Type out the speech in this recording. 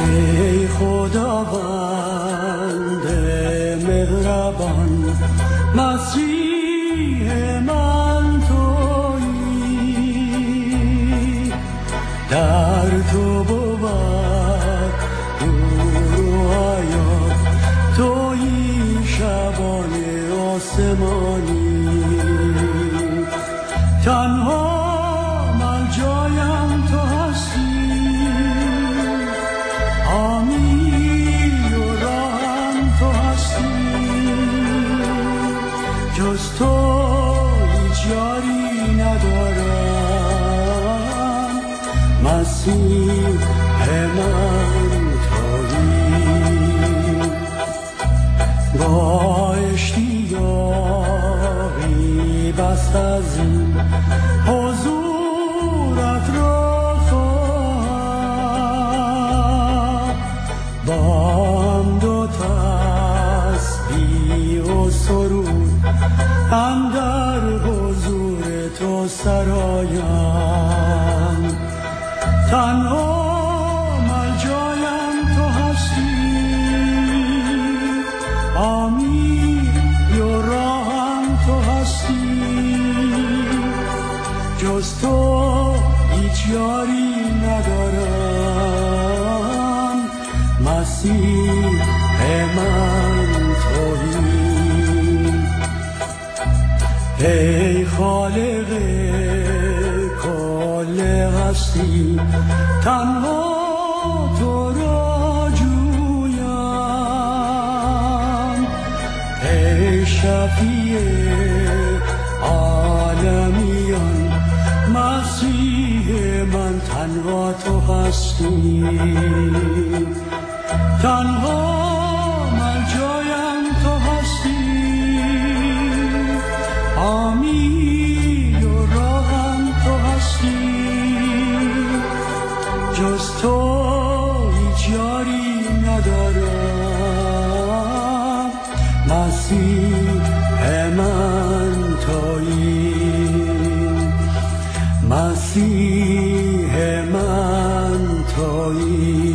ای خداوند مهربان، مسیح من تویی، در تو بود نور و حیات، تویی شبانه آسمانی، تنها ملجایم تو هستی، حامی و راهم تو هستی، جز تو هیچ یاری ندارم، مسیح من تویی. با اشتیاقی بس از این حضورت را خواهم، با حمد و تسبیح و سرود اندر حضور تو سرایم، تنها ملجایم تو هستی، حامی و راهم تو هستی، جز تو هیچ یاری ندارم، مسیح من تویی. ای خالق کل هستی، تنها تو را جویم، ای شفیع عالمیان، مسیح من تنها تو هستی، تنها ملجایم تو هستی، حامی و راهم تو هستی، جز تو هیچ یاری ندارم، مسیح من تویی، مسیح من تویی.